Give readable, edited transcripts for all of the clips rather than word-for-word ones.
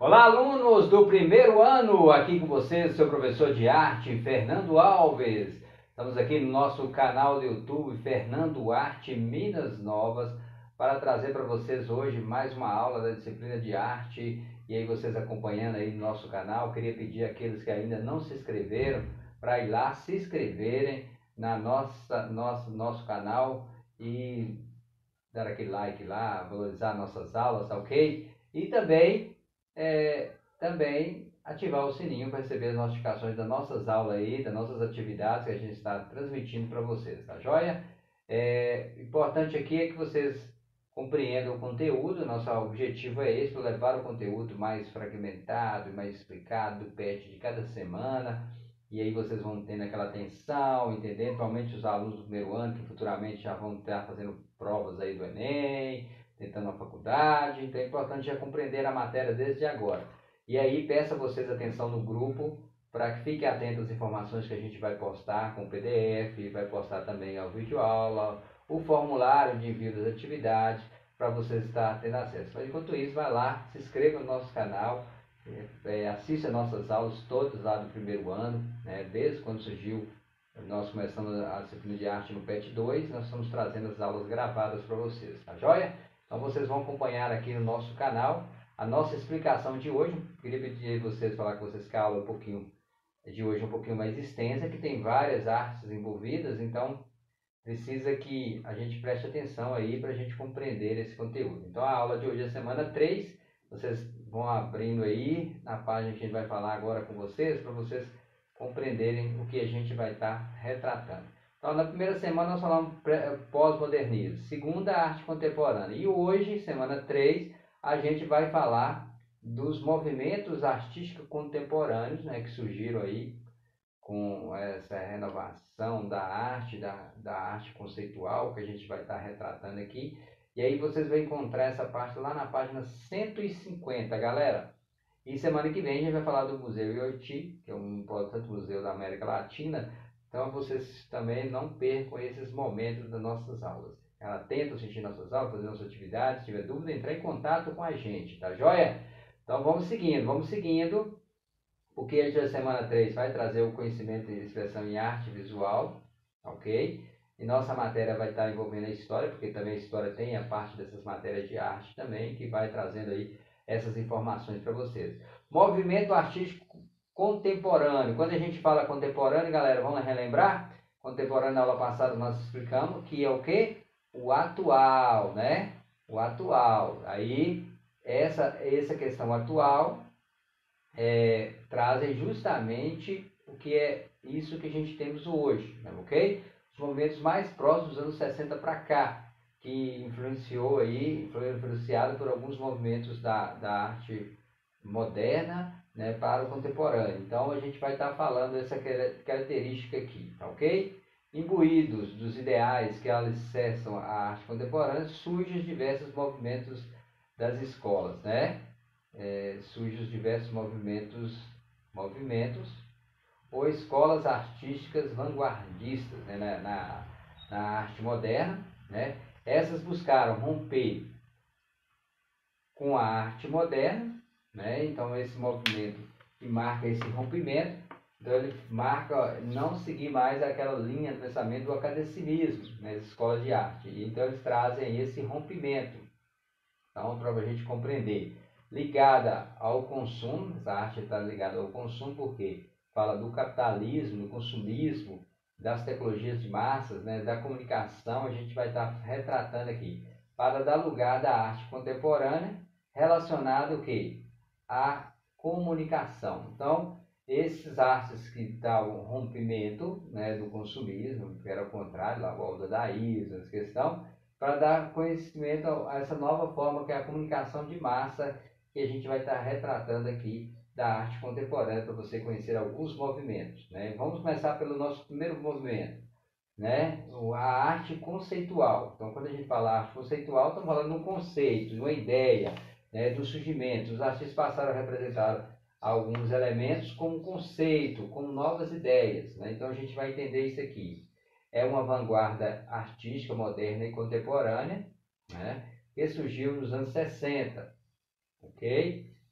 Olá, alunos do primeiro ano, aqui com vocês, seu professor de arte, Fernando Alves. Estamos aqui no nosso canal do YouTube, Fernando Arte Minas Novas, para trazer para vocês hoje mais uma aula da disciplina de arte. E aí vocês acompanhando aí no nosso canal, queria pedir àqueles que ainda não se inscreveram, para ir lá se inscreverem na nosso canal e dar aquele like lá, valorizar nossas aulas, tá ok? E também ativar o sininho para receber as notificações das nossas aulas aí, das nossas atividades que a gente está transmitindo para vocês, tá joia? Importante aqui é que vocês compreendam o conteúdo. Nosso objetivo é esse, levar o conteúdo mais fragmentado e mais explicado do PET de cada semana. E aí vocês vão tendo aquela atenção, entendendo, principalmente os alunos do primeiro ano, que futuramente já vão estar fazendo provas aí do Enem, tentando a faculdade. Então é importante já compreender a matéria desde agora. E aí peço a vocês atenção no grupo, para que fiquem atentos às informações que a gente vai postar com o PDF, vai postar também ao vídeo aula, o formulário de envio das atividades, para vocês estarem tendo acesso. Mas enquanto isso, vai lá, se inscreva no nosso canal, assista nossas aulas todas lá do primeiro ano, né? Desde quando surgiu, nós começamos a disciplina de arte no PET 2, nós estamos trazendo as aulas gravadas para vocês, tá joia? Então vocês vão acompanhar aqui no nosso canal a nossa explicação de hoje. Queria pedir a vocês falar com vocês que a aula um pouquinho de hoje é um pouquinho mais extensa, que tem várias artes envolvidas, então precisa que a gente preste atenção aí para a gente compreender esse conteúdo. Então a aula de hoje é semana 3, vocês vão abrindo aí na página que a gente vai falar agora com vocês, para vocês compreenderem o que a gente vai estar retratando. Então na primeira semana nós falamos pós-modernismo, segunda arte contemporânea, e hoje, semana 3, a gente vai falar dos movimentos artísticos contemporâneos, né, que surgiram aí com essa renovação da arte conceitual, que a gente vai estar retratando aqui. E aí vocês vão encontrar essa parte lá na página 150, galera. E semana que vem a gente vai falar do Museu Ioti, que é um importante museu da América Latina. Então vocês também não percam esses momentos das nossas aulas. Atento, assistir nossas aulas, fazer nossas atividades. Se tiver dúvida, entrar em contato com a gente, tá joia? Então vamos seguindo, porque a semana 3 vai trazer o conhecimento e expressão em arte visual, ok? E nossa matéria vai estar envolvendo a história, porque também a história tem a parte dessas matérias de arte também, que vai trazendo aí essas informações para vocês. Movimento artístico contemporâneo. Quando a gente fala contemporâneo, galera, vamos relembrar? Contemporâneo, na aula passada nós explicamos que é o quê? O atual, né? O atual. Aí, essa questão atual trazem justamente o que é isso que a gente temos hoje, né, ok? Os movimentos mais próximos dos anos 60 para cá, que foi influenciado por alguns movimentos da arte moderna, né, para o contemporâneo. Então a gente vai estar falando essa característica aqui, tá ok? Imbuídos dos ideais que alicerçam a arte contemporânea, surgem os diversos movimentos das escolas, né? Surgem os diversos movimentos ou escolas artísticas vanguardistas, né, na arte moderna, né? Essas buscaram romper com a arte moderna, né? Então esse movimento que marca esse rompimento, então ele marca não seguir mais aquela linha de pensamento do academicismo nas escolas de arte. Então eles trazem esse rompimento, então para a gente compreender, ligada ao consumo. Essa arte está ligada ao consumo porque fala do capitalismo, do consumismo, das tecnologias de massas, né, da comunicação. A gente vai estar retratando aqui, para dar lugar da arte contemporânea relacionada o quê? À comunicação. Então, esses artes que davam rompimento, né, do consumismo, que era o contrário, lá a volta da Isa, essa questão, para dar conhecimento a essa nova forma que é a comunicação de massa, que a gente vai estar retratando aqui da arte contemporânea, para você conhecer alguns movimentos, né? Vamos começar pelo nosso primeiro movimento, né? A arte conceitual. Então, quando a gente fala arte conceitual, estamos falando de um conceito, de uma ideia, né, do surgimento. Os artistas passaram a representar alguns elementos como conceito, como novas ideias, né? Então, a gente vai entender isso aqui. É uma vanguarda artística moderna e contemporânea, né, que surgiu nos anos 60, ok?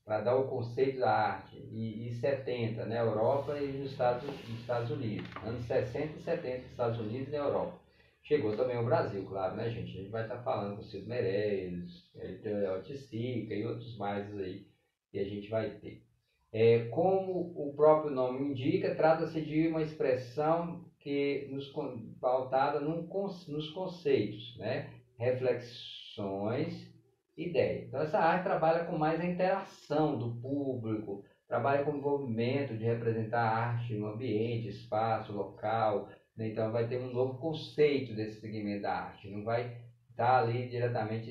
para dar o conceito da arte, e 70 na Europa e nos Estados Unidos. Anos 60 e 70 nos Estados Unidos e na Europa. Chegou também o Brasil, claro, né, gente? A gente vai estar falando com o Cid Meirelles, Oiticica e outros mais aí que a gente vai ter. Como o próprio nome indica, trata-se de uma expressão que pautada nos conceitos, né? Reflexões, ideia. Então, essa arte trabalha com mais a interação do público, trabalha com o envolvimento de representar a arte no ambiente, espaço, local. Né? Então, vai ter um novo conceito desse segmento da arte. Não vai estar ali diretamente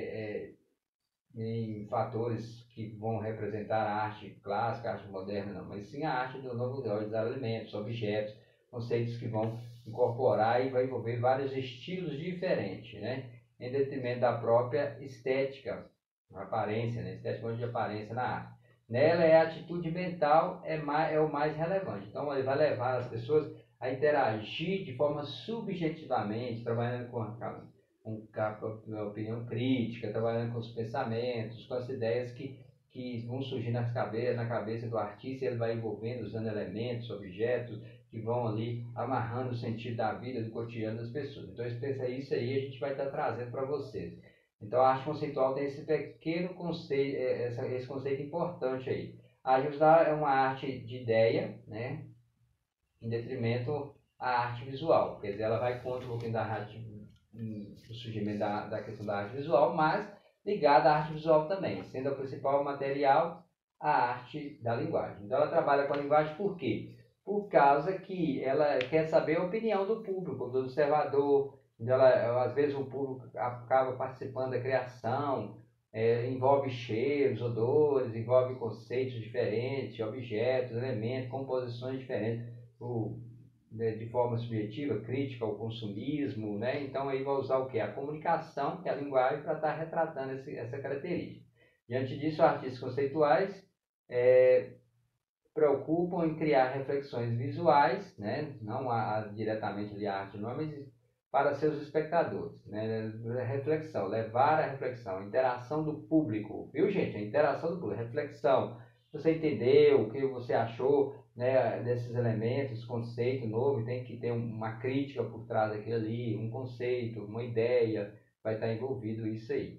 em fatores que vão representar a arte clássica, a arte moderna, não, mas sim a arte do novo dos elementos, objetos, conceitos que vão incorporar e vai envolver vários estilos diferentes, né? Em detrimento da própria estética, aparência, né? Estética de aparência na arte. Nela a atitude mental é o mais relevante. Então ele vai levar as pessoas a interagir de forma subjetivamente, trabalhando com uma opinião crítica, trabalhando com os pensamentos, com as ideias que vão surgir na cabeça do artista, e ele vai envolvendo, usando elementos, objetos, que vão ali amarrando o sentido da vida, do cotidiano das pessoas. Então, isso aí a gente vai estar trazendo para vocês. Então, a arte conceitual tem esse pequeno conceito, esse conceito importante aí. A arte visual é uma arte de ideia, né, em detrimento à arte visual. Quer dizer, ela vai contra um pouquinho da arte, o surgimento da questão da arte visual, mas ligada à arte visual também, sendo o principal material a arte da linguagem. Então, ela trabalha com a linguagem por quê? Por causa que ela quer saber a opinião do público, do observador. Às vezes o público acaba participando da criação, envolve cheiros, odores, envolve conceitos diferentes, objetos, elementos, composições diferentes, de forma subjetiva, crítica ao consumismo, né? Então aí vai usar o quê? A comunicação, que é a linguagem, para estar retratando essa característica. Diante disso, artistas conceituais preocupam em criar reflexões visuais, né? Não diretamente de arte, não, mas para seus espectadores, né? Reflexão, levar a reflexão, interação do público, viu, gente? A interação do público, reflexão. Você entendeu o que você achou, né, desses elementos, conceito novo, tem que ter uma crítica por trás daquilo ali, um conceito, uma ideia, vai estar envolvido isso aí.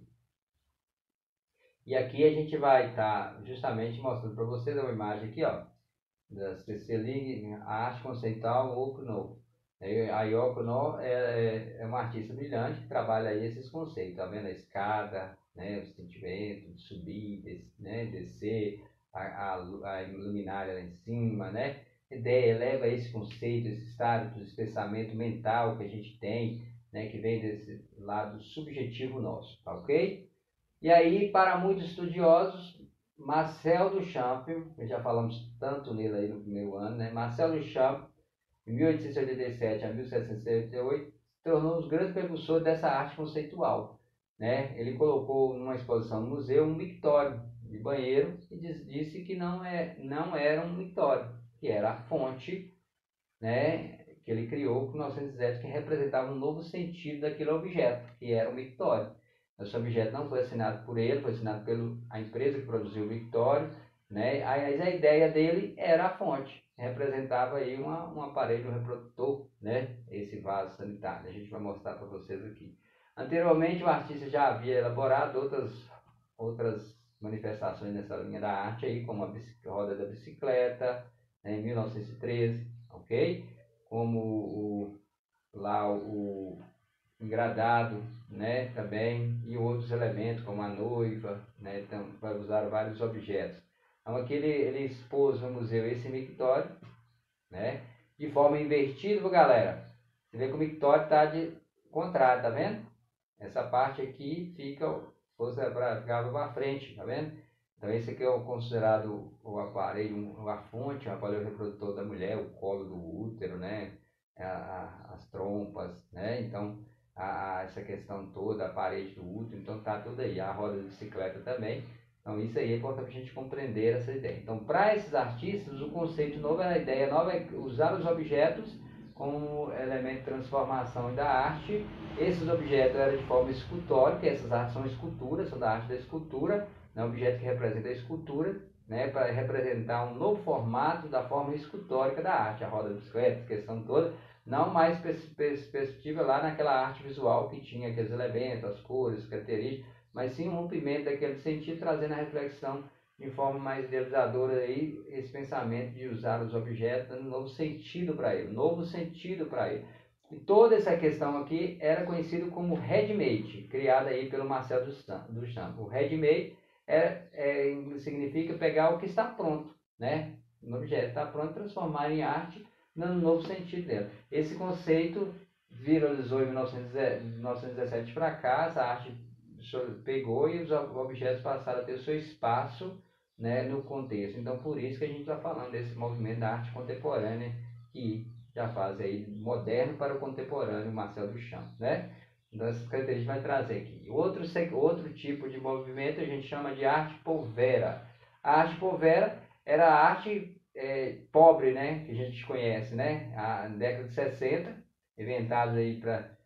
E aqui a gente vai estar justamente mostrando para vocês uma imagem aqui, ó, da CC League, a arte conceitual Okuno. A Yoko Ono é uma artista brilhante que trabalha aí esses conceitos, tá vendo? A escada, né, o sentimento de subir, né, descer, a luminária lá em cima, né? Eleva esse conceito, esse estado de pensamento mental que a gente tem, né, que vem desse lado subjetivo nosso, tá ok? E aí, para muitos estudiosos, Marcel Duchamp, já falamos tanto nele aí no primeiro ano, né? Marcel Duchamp, de 1887 a 1768, se tornou um dos grandes precursores dessa arte conceitual, né? Ele colocou numa exposição no museu um mictório de banheiro e disse que não era um mictório, que era a fonte, né, que ele criou em 1907, que representava um novo sentido daquele objeto, que era o mictório. Esse objeto não foi assinado por ele, foi assinado pela empresa que produziu o mictório, né? Aí a ideia dele era a fonte, representava aí um aparelho reprodutor, né? Esse vaso sanitário. A gente vai mostrar para vocês aqui. Anteriormente, o artista já havia elaborado outras manifestações nessa linha da arte, aí, como a roda da bicicleta, né, em 1913, ok? Como o engradado, né, também, e outros elementos, como a noiva, né, então vai usar vários objetos. Então aqui ele expôs no museu esse mictório, né, de forma invertida, galera. Você vê que o mictório está de contrário, tá vendo? Essa parte aqui ficava para frente, tá vendo? Então esse aqui é o considerado o aparelho, a fonte, o aparelho reprodutor da mulher, o colo do útero, né, as trompas, né, então essa questão toda, a parede do útero, então tá tudo aí, a roda de bicicleta também. Então isso aí é importante a gente compreender essa ideia. Então para esses artistas o conceito novo, a ideia nova é usar os objetos como elemento de transformação da arte. Esses objetos eram de forma escultórica, essas artes são esculturas, são da arte da escultura, né? Um objeto que representa a escultura, né? Para representar um novo formato da forma escultórica da arte, a roda de bicicleta, a questão toda, não mais perspectiva lá naquela arte visual que tinha aqueles elementos, as cores, as características, mas sim um rompimento daquele sentido, trazendo a reflexão de forma mais idealizadora aí, esse pensamento de usar os objetos, dando um novo sentido para ele, E toda essa questão aqui era conhecido como ready-made, criada aí pelo Marcel Duchamp. O ready-made significa pegar o que está pronto, né? Um objeto está pronto, transformar em arte, dando um novo sentido dela. Esse conceito viralizou em 1917 para cá, essa arte pegou e os objetos passaram a ter seu espaço, né, no contexto. Então, por isso que a gente está falando desse movimento da arte contemporânea, que já faz aí moderno para o contemporâneo, Marcel Duchamp, né? Então, essas características vai trazer aqui. Outro tipo de movimento a gente chama de arte povera. A arte povera era a arte pobre, né, que a gente conhece, né? Na década de 60, inventado aí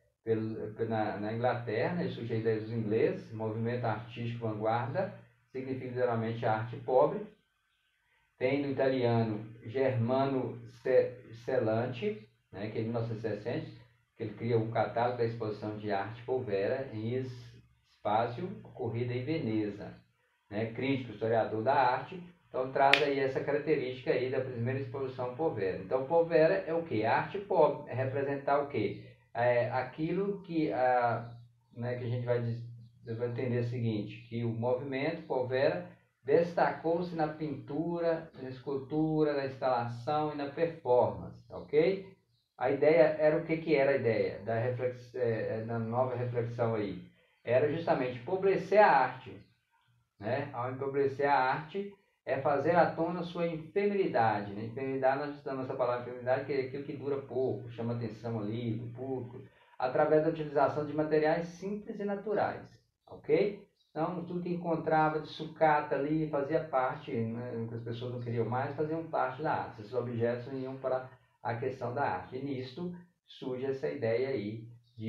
na Inglaterra, né, surgiu aí dos ingleses, movimento artístico vanguarda, significa geralmente arte pobre. Tem no italiano Germano Celanti, né, que é em 1960, que ele cria um catálogo da exposição de arte povera em Spazio, ocorrida em Veneza. Né, crítico, historiador da arte, então traz aí essa característica aí da primeira exposição povera. Então, povera é o que? Arte pobre, é representar o que? Aquilo que, né, que a gente vai entender o seguinte, que o movimento povera destacou-se na pintura, na escultura, na instalação e na performance, ok? A ideia era o que era a ideia da nova reflexão aí? Era justamente empobrecer a arte, né? Ao empobrecer a arte, é fazer à tona sua efemeridade, né? Efemeridade, nós estamos essa palavra efemeridade, que é aquilo que dura pouco, chama atenção ali do público, através da utilização de materiais simples e naturais, ok? Então, tudo que encontrava de sucata ali fazia parte, né, que as pessoas não queriam mais, faziam parte da arte. Esses objetos iam para a questão da arte. E nisto surge essa ideia aí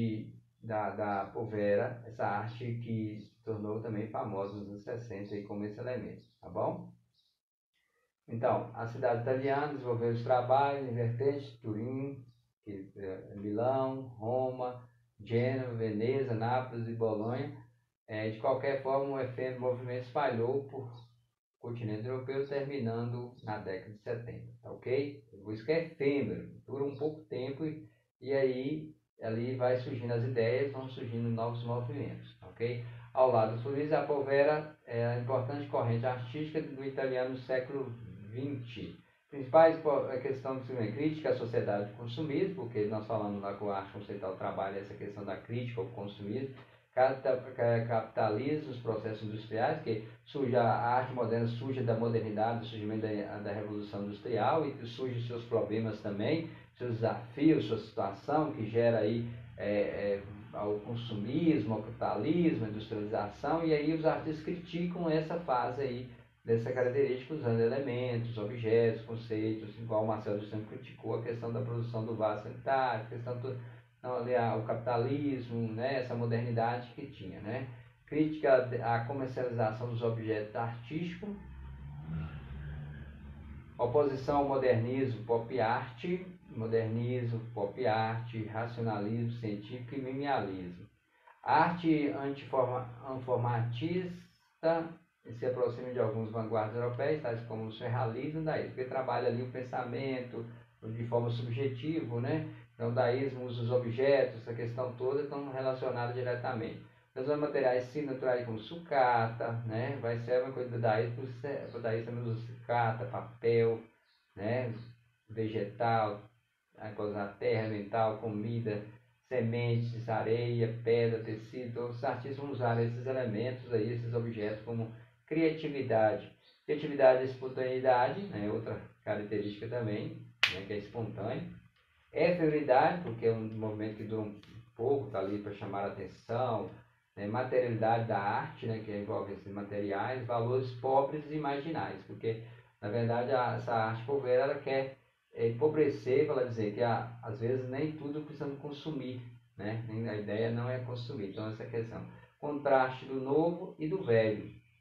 da povera, essa arte que se tornou também famosa nos anos 60 aí como esse elemento, tá bom? Então, a cidade italiana desenvolveu os trabalhos em vertentes, Turim, Milão, Roma, Gênova, Veneza, Nápoles e Bolonha. De qualquer forma, o efêmero movimento espalhou por continente europeu, terminando na década de 70, tá ok? Por isso que é efêmero, dura um pouco tempo e aí ali vai surgindo as ideias, vão surgindo novos movimentos, ok? Ao lado do Fluminense, a Povera é a importante corrente artística do italiano do século XX. Principais questão do cinema crítica à sociedade do consumismo, porque nós falamos lá com a arte conceitual trabalha essa questão da crítica ao consumismo, capitalismo, os processos industriais, que surge a arte moderna, surge da modernidade, do surgimento da Revolução Industrial e surge seus problemas também, seus desafios, sua situação, que gera aí ao consumismo, ao capitalismo, à industrialização, e aí os artistas criticam essa fase aí, dessa característica, usando elementos, objetos, conceitos, igual o Marcel Duchamp criticou a questão da produção do vaso sanitário, a questão o capitalismo, né, essa modernidade que tinha, né? Crítica à comercialização dos objetos artísticos, oposição ao modernismo, pop art, racionalismo científico e mimialismo. Arte antiformatista se aproxima de alguns vanguardas europeias, tais como o surrealismo, daí, porque trabalha ali o pensamento de forma subjetiva, né? Então, o daísmo usa os objetos, essa questão toda estão relacionadas diretamente. Os materiais sim naturais como sucata, né? Vai ser uma coisa do daísmo, o daísmo também usa sucata, papel, né? Vegetal, a coisa da terra, mental, comida, sementes, areia, pedra, tecido. Então, os artistas vão usar esses elementos aí, esses objetos como criatividade. Criatividade e espontaneidade, né? Outra característica também, né? Que é espontâneo. Efemeridade, porque é um movimento que dura um pouco, está ali para chamar a atenção, né? Materialidade da arte, né? Que envolve esses materiais, valores pobres e marginais, porque na verdade essa arte povera ela quer empobrecer, para dizer que às vezes nem tudo precisamos consumir, né? A ideia não é consumir, então essa questão, contraste do novo e do velho,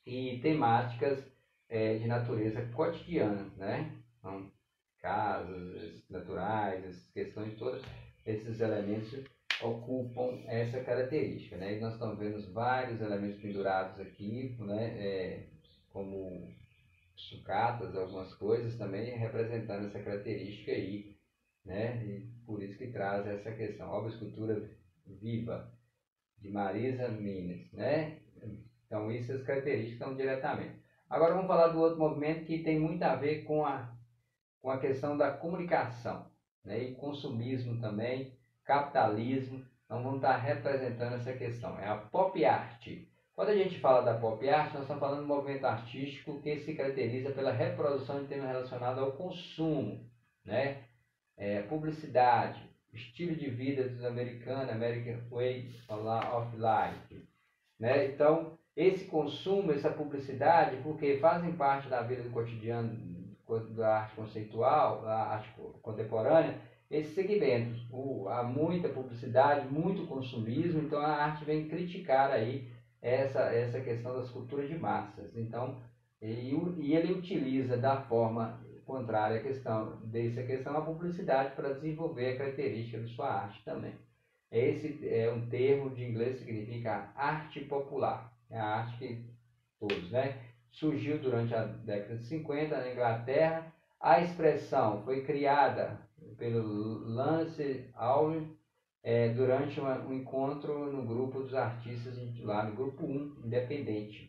e temáticas de natureza cotidiana, né? Então, casas naturais, essas questões todas, esses elementos ocupam essa característica, né? E nós estamos vendo vários elementos pendurados aqui, né? Como sucatas, algumas coisas também representando essa característica aí, né? E por isso que traz essa questão. Obra escultura viva de Marisa Minas, né? Então, essas características estão diretamente. Agora vamos falar do outro movimento que tem muito a ver com a questão da comunicação, né? E consumismo também, capitalismo. Então vamos estar representando essa questão. É a pop art. Quando a gente fala da pop art, nós estamos falando de um movimento artístico que se caracteriza pela reprodução de temas relacionados ao consumo, né? Publicidade, estilo de vida dos americanos, American Way of Life, né? Então, esse consumo, essa publicidade, porque fazem parte da vida do cotidiano da arte conceitual, da arte contemporânea, esses segmentos. Há muita publicidade, muito consumismo, então a arte vem criticar aí essa questão das culturas de massas. Então, e ele utiliza da forma contrária dessa questão a publicidade para desenvolver a característica de sua arte também. Esse é um termo de inglês que significa arte popular. É a arte que todos, né? Surgiu durante a década de 50 na Inglaterra. A expressão foi criada pelo Lance Hall durante um encontro no grupo dos artistas lá no grupo 1, independente.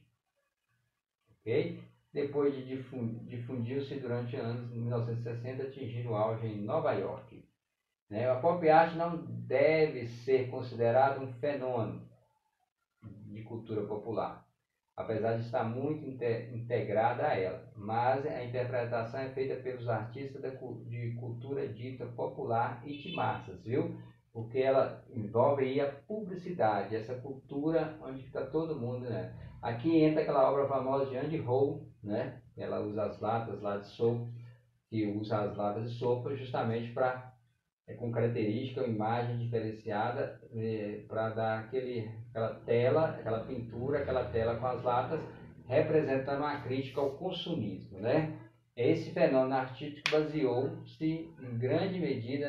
Ok? Depois difundiu-se durante anos 1960, atingindo o auge em Nova York. Né? A pop art não deve ser considerado um fenômeno de cultura popular, apesar de estar muito integrada a ela, mas a interpretação é feita pelos artistas de cultura dita popular e de massas, viu? Porque ela envolve aí a publicidade, essa cultura onde está todo mundo, né? Aqui entra aquela obra famosa de Andy Hall, né? Ela usa as latas lá de sopa, que usa as latas de sopa justamente para com característica ou imagem diferenciada para dar aquela tela, aquela pintura, aquela tela com as latas, representando uma crítica ao consumismo, né? Esse fenômeno artístico baseou-se em grande medida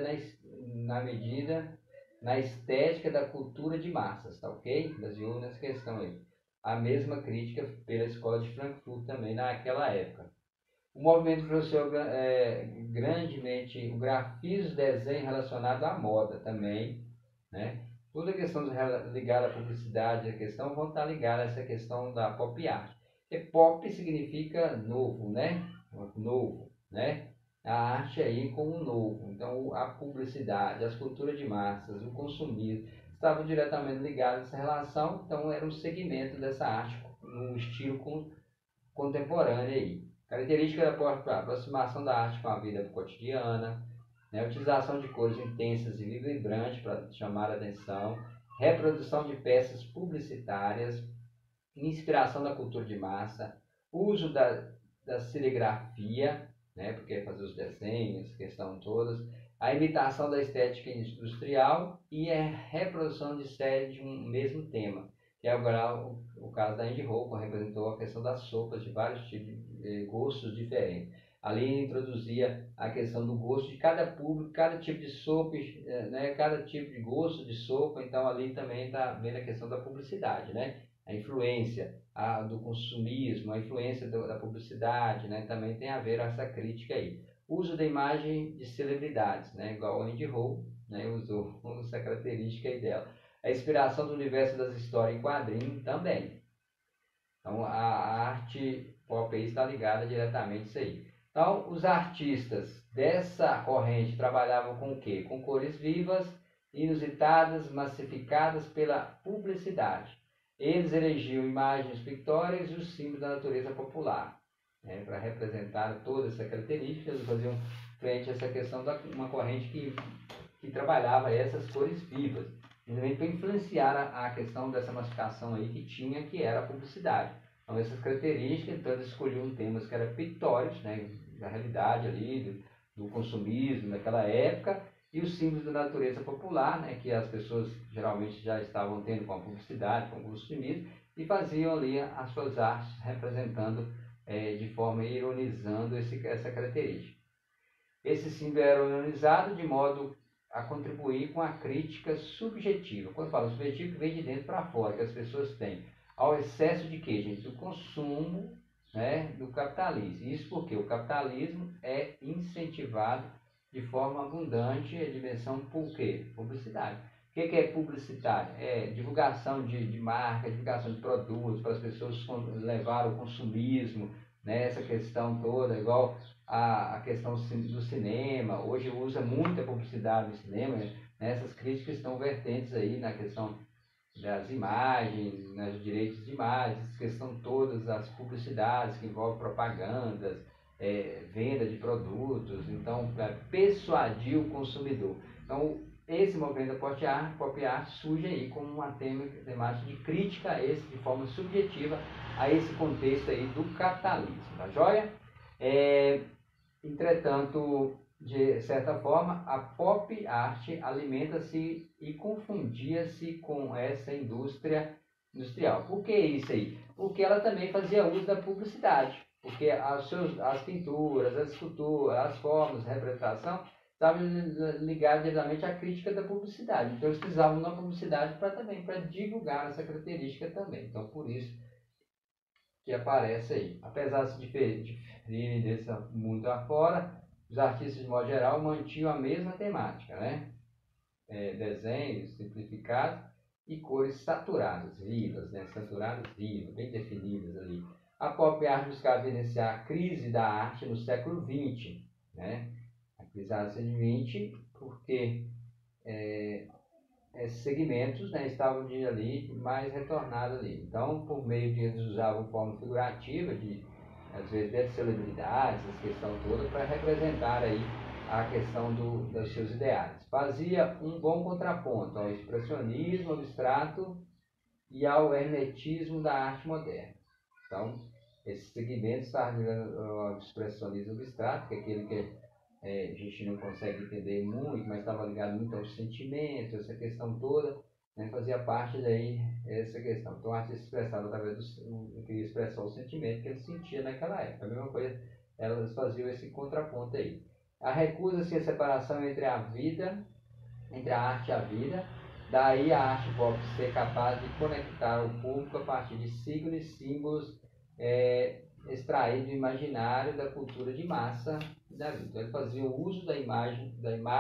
na estética da cultura de massas, tá ok? Baseou nessa questão aí. A mesma crítica pela escola de Frankfurt também naquela época. O movimento trouxe grandemente o grafismo, desenho relacionado à moda também, né? Toda a questão ligada à publicidade, a questão vão estar ligada a essa questão da pop art. Porque pop significa novo, né? Novo, né? A arte aí como novo. Então a publicidade, as culturas de massas, o consumismo estavam diretamente ligados a essa relação. Então era um segmento dessa arte no estilo contemporâneo aí. Característica da aproximação da arte com a vida cotidiana, né? Utilização de cores intensas e vibrantes para chamar a atenção, reprodução de peças publicitárias, inspiração da cultura de massa, uso da serigrafia, né? Porque é fazer os desenhos, questão todas, a imitação da estética industrial e a reprodução de série de um mesmo tema, que é agora o caso da Andy Hall, que representou a questão das sopas de vários tipos de gostos diferentes. Ali introduzia a questão do gosto de cada público, cada tipo de sopa, né, cada tipo de gosto de sopa, então ali também está vendo a questão da publicidade, né? A influência do consumismo, a influência da publicidade, né? Também tem a ver essa crítica aí. Uso da imagem de celebridades, né? Igual a Andy Hall, né? Usou essa característica aí dela. A inspiração do universo das histórias em quadrinhos também. Então, a arte pop aí está ligada diretamente a isso aí. Então, os artistas dessa corrente trabalhavam com o quê? Com cores vivas, inusitadas, massificadas pela publicidade. Eles elegiam imagens pictóricas e os símbolos da natureza popular, né, para representar toda essa característica. Eles faziam frente a essa questão de uma corrente que trabalhava essas cores vivas, justamente para influenciar a questão dessa massificação aí que tinha, que era a publicidade. Então, essas características, então eles escolhiam temas que eram pictóricos, né, da realidade ali, do consumismo naquela época, e os símbolos da natureza popular, né, que as pessoas geralmente já estavam tendo com a publicidade, com o consumismo, e faziam ali as suas artes representando de forma ironizando essa característica. Esse símbolo era ironizado de modo a contribuir com a crítica subjetiva. Quando eu falo subjetivo, que vem de dentro para fora, que as pessoas têm, ao excesso de quê, gente? Do consumo, né, do capitalismo. Isso porque o capitalismo é incentivado de forma abundante a dimensão por quê? Publicidade. O que é publicitário? É divulgação de marca, divulgação de produtos, para as pessoas levar o consumismo, né, essa questão toda, igual a questão do cinema. Hoje usa muita publicidade no cinema, né? Essas críticas estão vertentes aí na questão das imagens, nos direitos de imagens, questão todas as publicidades que envolvem propagandas, venda de produtos, então para persuadir o consumidor. Então esse movimento da pop art surge aí como uma temática de crítica a esse, de forma subjetiva, a esse contexto aí do capitalismo, tá joia? Entretanto, de certa forma, a pop art alimenta-se e confundia-se com essa indústria industrial. Por que isso aí? Porque ela também fazia uso da publicidade, porque as pinturas, as esculturas, as formas, a representação estavam ligadas diretamente à crítica da publicidade. Então eles precisavam da publicidade para divulgar essa característica também. Então por isso que aparece aí. Apesar de se diferirem desse mundo afora, os artistas, de modo geral, mantinham a mesma temática, né? Desenhos simplificados e cores saturadas, vivas, né? Saturadas, vivas, bem definidas ali. A pop art buscava evidenciar a crise da arte no século XX, né? A crise da arte no século XX, porque esses segmentos, né, estavam ali mais retornados ali. Então, por meio de eles usavam forma figurativa, às vezes de celebridades, essa questão toda, para representar aí a questão dos seus ideais. Fazia um bom contraponto ao expressionismo abstrato e ao hermetismo da arte moderna. Então, esses segmentos estavam ligando ao expressionismo abstrato, que é aquele que a gente não consegue entender muito, mas estava ligado muito aos sentimentos, essa questão toda, né, fazia parte daí essa questão. Então, a arte se expressava através do queria expressar o sentimento que ele sentia naquela época. A mesma coisa, elas faziam esse contraponto aí. A recusa-se a separação entre a vida, entre a arte e a vida, daí a arte pop ser capaz de conectar o público a partir de signos e símbolos extraídos do imaginário da cultura de massa da vida. Então ele fazia o uso da imagem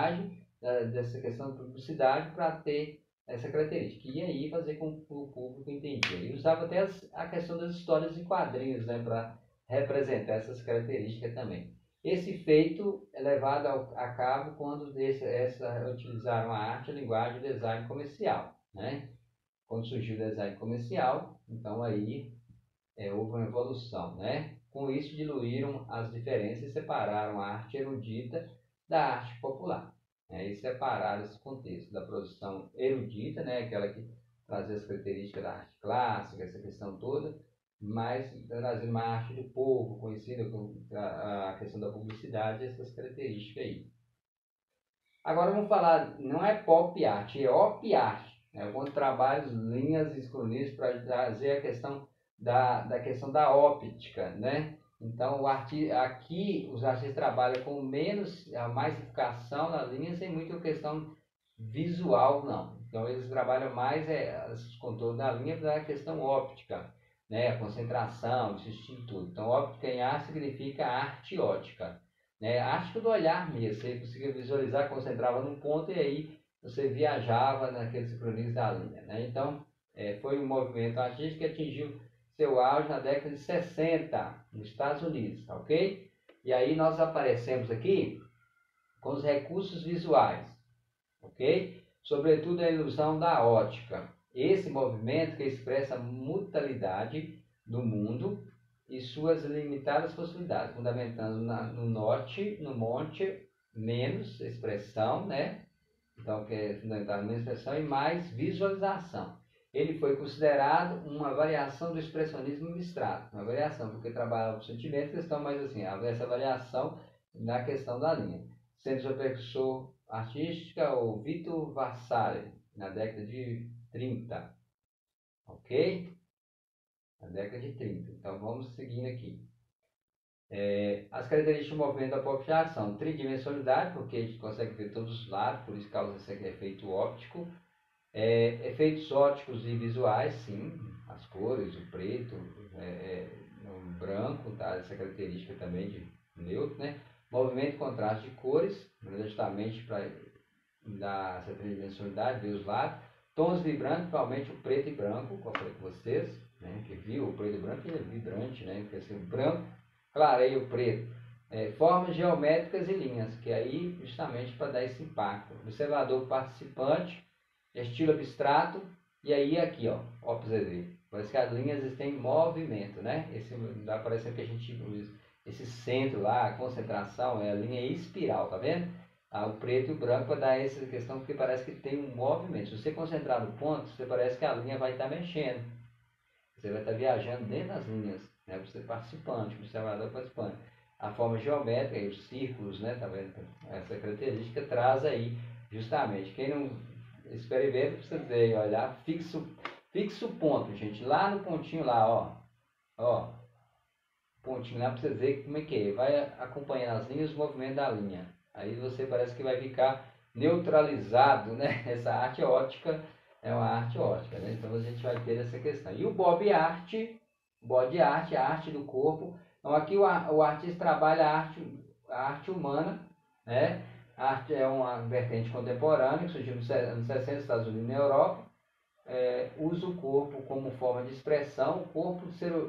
dessa questão de publicidade para ter essa característica. E aí fazer com que o público entendia. Ele usava até a questão das histórias em quadrinhos, né, para representar essas características também. Esse feito é levado a cabo quando utilizaram a arte, a linguagem e o design comercial, né? Quando surgiu o design comercial, então aí houve uma evolução, né? Com isso diluíram as diferenças e separaram a arte erudita da arte popular, né? E separaram esse contexto da produção erudita, né? Aquela que trazia as características da arte clássica, essa questão toda, mas trazendo uma arte do povo, conhecida com a questão da publicidade, essas características aí. Agora vamos falar, não é pop art, é op art, né? Com trabalhos, linhas excluídas para trazer a questão da questão da óptica, né? Então aqui os artistas trabalham com menos, a mais educação nas linhas, sem muita questão visual, não. Então eles trabalham mais os contornos da linha da questão óptica, né? A concentração, isso tudo. Então óptica em arte significa arte ótica, né? Arte do olhar mesmo, você conseguia visualizar, concentrava num ponto e aí você viajava naquele sincronismo da linha, né? Então foi um movimento artístico que atingiu seu auge na década de 60 nos Estados Unidos, tá ok? E aí nós aparecemos aqui com os recursos visuais, ok? Sobretudo a ilusão da ótica. Esse movimento que expressa a mutalidade do mundo e suas limitadas possibilidades, fundamentando no norte, no monte, menos expressão, né? Então, que é fundamentado menos expressão e mais visualização. Ele foi considerado uma variação do expressionismo abstrato, uma variação, porque trabalha os sentimentos que estão mais assim, essa variação na questão da linha. Sendo seu precursor artística o Vitor Vasari, na década de 30. Ok? na década de 30. Então vamos seguindo aqui. As características do movimento da pop art são tridimensionalidade, porque a gente consegue ver todos os lados, por isso causa esse efeito óptico. Efeitos ópticos e visuais, sim, as cores, o preto, o branco, tá? Essa característica também de neutro, né? Movimento e contraste de cores, justamente para dar essa tridimensionalidade, ver os lados. Tons vibrantes, principalmente o preto e branco, como eu falei com vocês, né? Que viu, o preto e branco é vibrante, né? Porque assim, o branco clareia o preto. Formas geométricas e linhas, que aí justamente para dar esse impacto. Observador participante, estilo abstrato, e aí aqui, ó pra você ver, parece que as linhas têm movimento, né? Dá parecendo que a gente usa esse centro lá, a concentração, é a linha espiral, tá vendo? O preto e o branco para dar essa questão, porque parece que tem um movimento. Se você concentrar no ponto, você parece que a linha vai estar mexendo. Você vai estar viajando dentro das linhas, né? Você participante, observador participante. A forma geométrica, os círculos, né? Tá vendo? Essa característica traz aí, justamente, quem não experimenta precisa dizer, olhar, fixa o ponto, gente, lá no pontinho lá, ó, pontinho lá para você ver como é que é, vai acompanhando as linhas, o movimento da linha, aí você parece que vai ficar neutralizado, né? Essa arte ótica é uma arte ótica, né? Então a gente vai ter essa questão. E o body art, a arte do corpo. Então aqui o artista trabalha a arte humana, né? A arte é uma vertente contemporânea que surgiu nos anos 60 nos Estados Unidos e na Europa. Usa o corpo como forma de expressão, o corpo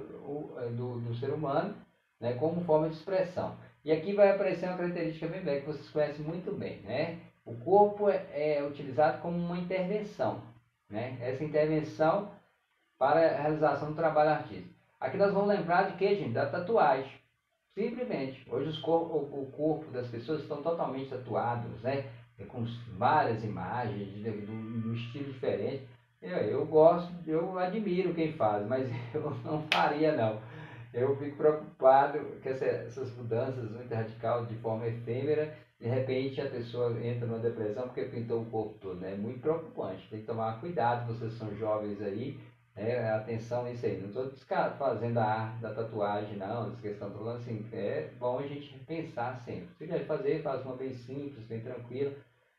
do ser humano, né, como forma de expressão. E aqui vai aparecer uma característica bem bem, que vocês conhecem muito bem. Né? O corpo é utilizado como uma intervenção. Né? Essa intervenção para a realização do trabalho artístico. Aqui nós vamos lembrar de quê, gente? Da tatuagem. Simplesmente. Hoje o corpo das pessoas estão totalmente tatuados, né? Com várias imagens, do estilo diferente. Eu gosto, eu admiro quem faz, mas eu não faria não. Eu fico preocupado com essas mudanças muito radicais de forma efêmera. De repente a pessoa entra numa depressão porque pintou o corpo todo. Né? É muito preocupante. Tem que tomar cuidado, vocês são jovens aí. Atenção nisso aí. Não estou fazendo a arte da tatuagem, não. Essa questão, estou falando assim, é bom a gente pensar sempre. Se quiser fazer, faz uma bem simples, bem tranquila.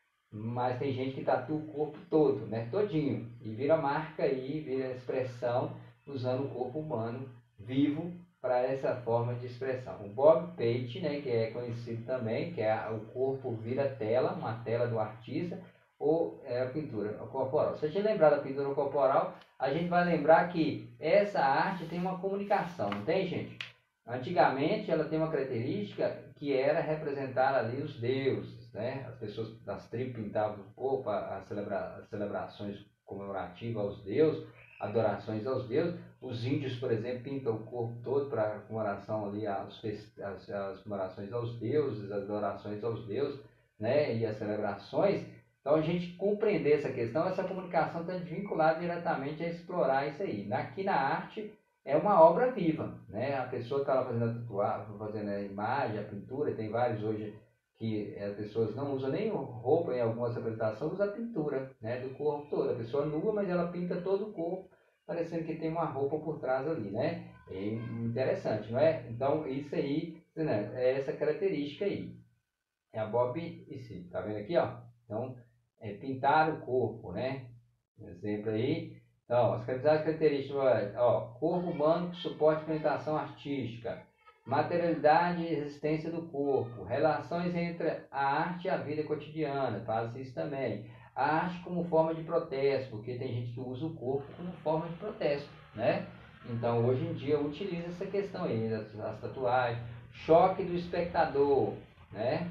Mas tem gente que tatua o corpo todo, né? Todinho. E vira marca aí, vira expressão, usando o corpo humano vivo para essa forma de expressão. O Bob Page, né, que é conhecido também, que é o corpo vira tela, uma tela do artista, ou a pintura corporal. Se a gente lembrar da pintura corporal, a gente vai lembrar que essa arte tem uma comunicação, não tem, gente? Antigamente ela tem uma característica que era representar ali os deuses, né? As pessoas das tribos pintavam o corpo, as celebrações comemorativas aos deuses, adorações aos deuses. Os índios, por exemplo, pintam o corpo todo para comemoração ali as comemorações aos deuses, as adorações aos deuses, né? E as celebrações. Então a gente compreender essa questão, essa comunicação está vinculada diretamente a explorar isso aí. Aqui na arte é uma obra viva, né? A pessoa está lá fazendo a tatuagem, fazendo a imagem, a pintura, tem vários hoje que as pessoas não usam nem roupa em algumas apresentações, usa a pintura, né? Do corpo todo. A pessoa nua, mas ela pinta todo o corpo, parecendo que tem uma roupa por trás ali, né? É interessante, não é? Então isso aí, né? É essa característica aí. É a Bob e si, tá vendo aqui, ó? Então, pintar o corpo, né? Um exemplo aí. Então, as características, ó, corpo humano com suporte de apresentação artística, materialidade e resistência do corpo, relações entre a arte e a vida cotidiana, faz isso também. A arte como forma de protesto, porque tem gente que usa o corpo como forma de protesto, né? Então, hoje em dia, utiliza essa questão aí, as tatuagens, choque do espectador, né?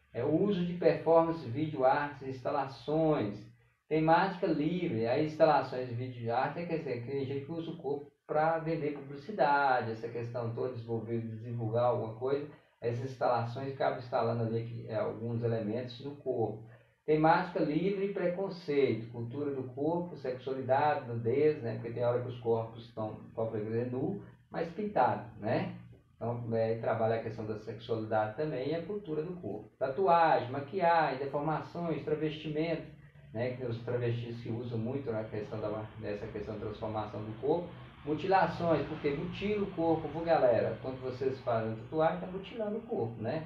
O uso de performance, vídeo, artes, instalações, temática livre, aí instalações de vídeo de arte, quer dizer, que tem gente que usa o corpo para vender publicidade, essa questão toda, divulgar alguma coisa, essas instalações acabam instalando ali alguns elementos do corpo. Temática livre e preconceito, cultura do corpo, sexualidade, nudez, né? Porque tem hora que os corpos estão, pode dizer, nu, mas pintado, né? Então, trabalha a questão da sexualidade também e a cultura do corpo. Tatuagem, maquiagem, deformações, travestimento, né, que os travestis que usam muito na questão dessa questão da transformação do corpo, Mutilações, porque mutila o corpo, viu, galera? Quando vocês fazem tatuagem, está mutilando o corpo, né?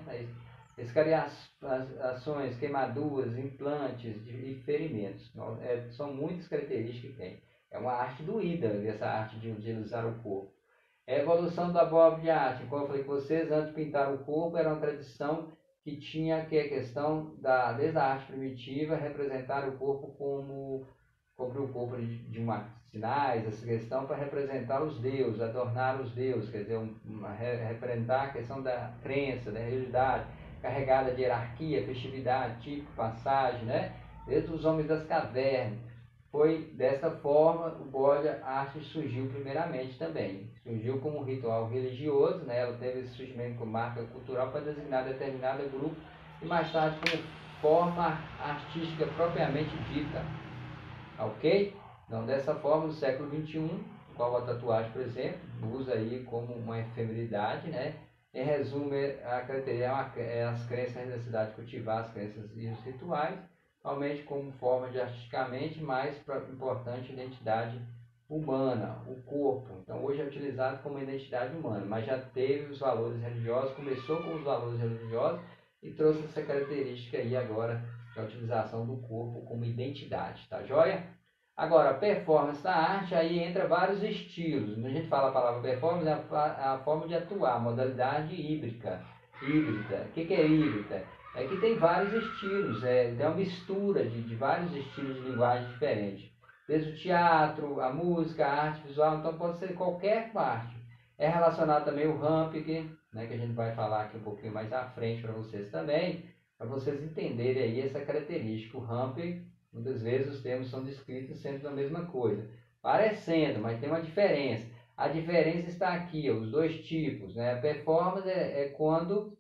Escariações, queimaduras, implantes e ferimentos. São muitas características que tem. É uma arte doída, essa arte de utilizar o corpo. A evolução da abóbora de arte, como eu falei com vocês, antes de pintar o corpo, era uma tradição que tinha que a questão desde a arte primitiva, representar o corpo como cobrir o corpo de sinais, essa questão para representar os deuses, adornar os deuses, quer dizer, representar a questão da crença, da religiosidade, carregada de hierarquia, festividade, tipo, passagem, né? Desde os homens das cavernas. Foi dessa forma o bode arte surgiu primeiramente também. Surgiu como um ritual religioso, né? Ela teve esse surgimento como marca cultural para designar determinado grupo e mais tarde como forma artística propriamente dita. Ok? Então, dessa forma, no século XXI, qual a tatuagem, por exemplo, usa aí como uma efemeridade, né? Em resumo, a característica é as crenças, a necessidade de cultivar as crenças e os rituais, realmente como forma de artisticamente, mais importante, identidade humana, o corpo. Então, hoje é utilizado como identidade humana, mas já teve os valores religiosos, começou com os valores religiosos e trouxe essa característica aí agora, a utilização do corpo como identidade, tá joia? Agora, performance da arte, aí entra vários estilos. Quando a gente fala a palavra performance, é a forma de atuar, modalidade híbrida. O que é híbrida? É que tem vários estilos, tem uma mistura de vários estilos de linguagem diferentes. Desde o teatro, a música, a arte visual, então pode ser qualquer parte. É relacionado também o Ramping, né, que a gente vai falar aqui um pouquinho mais à frente para vocês também, para vocês entenderem aí essa característica. O Ramping, muitas vezes os termos são descritos sempre a mesma coisa, parecendo, mas tem uma diferença. A diferença está aqui, os dois tipos, né? A performance é quando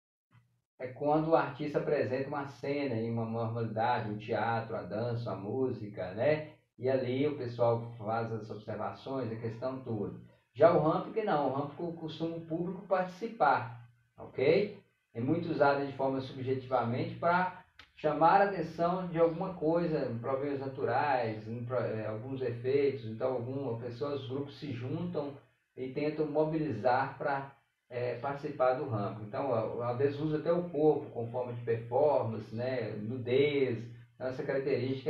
o artista apresenta uma cena em uma normalidade, um teatro, a dança, a música, né? E ali o pessoal faz as observações, a questão toda. Já o Ramping não, o Ramping costuma o público participar, ok? É muito usado de forma subjetivamente para chamar a atenção de alguma coisa, problemas naturais, alguns efeitos. Então, os grupos se juntam e tentam mobilizar para participar do ramo. Então, às vezes usa até o corpo com forma de performance, né, nudez. Então, essa característica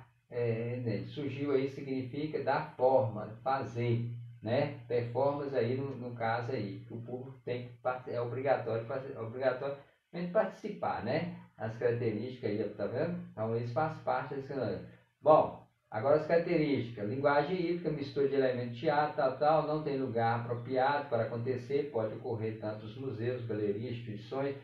surgiu aí, significa dar forma, fazer, né? Performance aí, no caso aí, que o público é obrigatoriamente participar, né? As características aí, tá vendo? Então, isso faz parte desse canal. Bom, agora as características. Linguagem híbrida, mistura de elementos de teatro, tal, não tem lugar apropriado para acontecer, pode ocorrer tanto nos museus, galerias, instituições,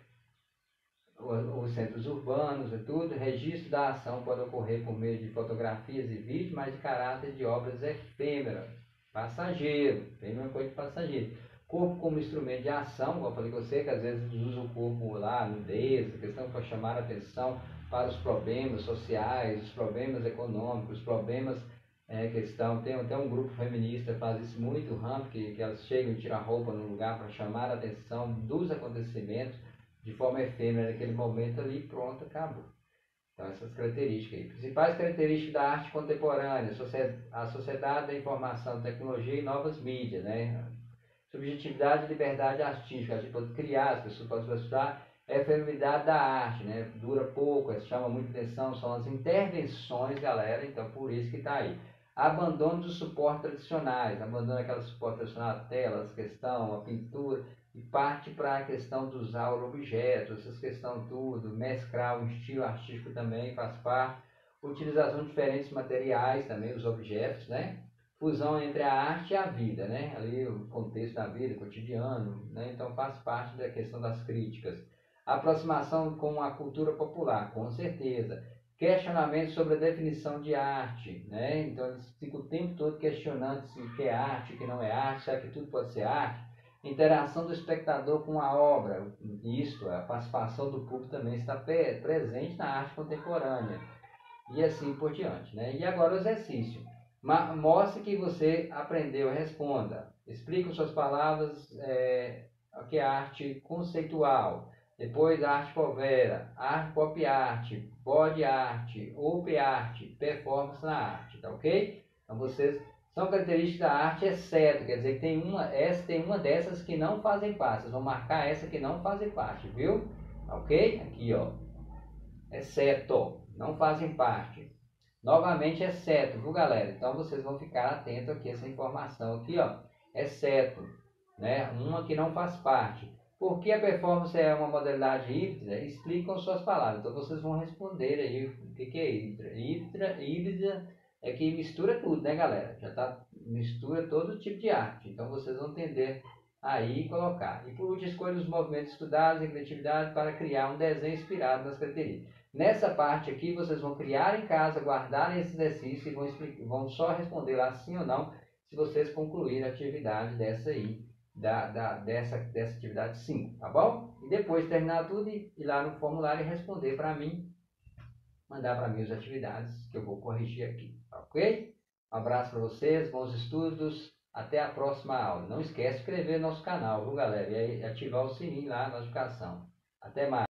os centros urbanos e tudo. Registro da ação pode ocorrer por meio de fotografias e vídeos, mas de caráter de obras efêmeras. Passageiro, tem uma coisa de passageiro. Corpo como instrumento de ação, como eu falei com você, que às vezes usa o corpo lá, nudez, a questão para chamar a atenção para os problemas sociais, os problemas econômicos, os problemas tem até um grupo feminista que faz isso muito, o Ramp, que elas chegam e tiram a roupa no lugar para chamar a atenção dos acontecimentos de forma efêmera naquele momento ali, pronto, acabou. Então, essas características aí. Principais características da arte contemporânea, a sociedade da informação, tecnologia e novas mídias, né? Subjetividade e liberdade artística, a gente pode criar, as pessoas podem estudar, é a efemeridade da arte, né? Dura pouco, chama muita atenção, são as intervenções, galera, então por isso que está aí. Abandono dos suportes tradicionais, abandono aquela suporte tradicional, a tela, a questão, a pintura, e parte para a questão de usar objetos, essas questões tudo, mesclar um estilo artístico também faz parte, utilização de diferentes materiais também, os objetos, né? Fusão entre a arte e a vida, né? Ali o contexto da vida, cotidiano, né? Então faz parte da questão das críticas. Aproximação com a cultura popular, com certeza. Questionamento sobre a definição de arte, né? Então eles ficam o tempo todo questionando se o que é arte, o que não é arte, será que tudo pode ser arte? Interação do espectador com a obra, isto, a participação do público também está presente na arte contemporânea, e assim por diante, né? E agora o exercício. Mostre que você aprendeu, responda. Explique com suas palavras o que é arte conceitual. Depois, arte povera, arte pop art, body art, op art, performance na arte, tá ok? Então, vocês São características da arte, exceto, quer dizer que tem uma dessas que não fazem parte. Vocês vão marcar essa que não fazem parte, viu? Ok? Aqui, ó. Exceto, não fazem parte. Novamente, exceto, viu, galera? Então, vocês vão ficar atentos aqui a essa informação aqui, ó. Exceto, né? Uma que não faz parte. Por que a performance é uma modalidade híbrida? Explicam suas palavras. Então, vocês vão responder aí o que é híbrida. Híbrida é que mistura tudo, né, galera? Já tá, mistura todo tipo de arte. Então, vocês vão entender aí e colocar. E por último, escolha os movimentos estudados em criatividade para criar um desenho inspirado nas características. Nessa parte aqui, vocês vão criar em casa, guardar esse exercício e vão só responder lá sim ou não, se vocês concluírem a atividade dessa aí, dessa atividade 5, tá bom? E depois de terminar tudo, ir lá no formulário e responder para mim, mandar para mim as atividades que eu vou corrigir aqui, tá ok? Um abraço para vocês, bons estudos, até a próxima aula. Não esquece de inscrever no nosso canal, viu, galera? E ativar o sininho lá, a notificação. Até mais.